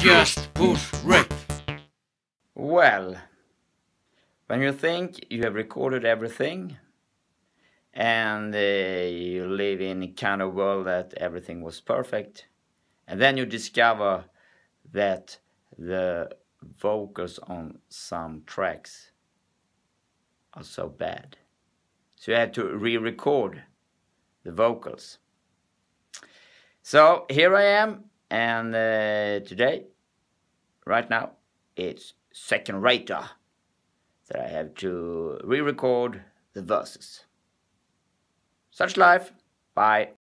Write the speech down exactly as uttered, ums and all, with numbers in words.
Just push rec. Well, when you think you have recorded everything and uh, you live in a kind of world that everything was perfect, and then you discover that the vocals on some tracks are so bad. So you have to re-record the vocals. So here I am, and uh, today, right now, it's second rater that I have to re-record the verses. Such life. Bye.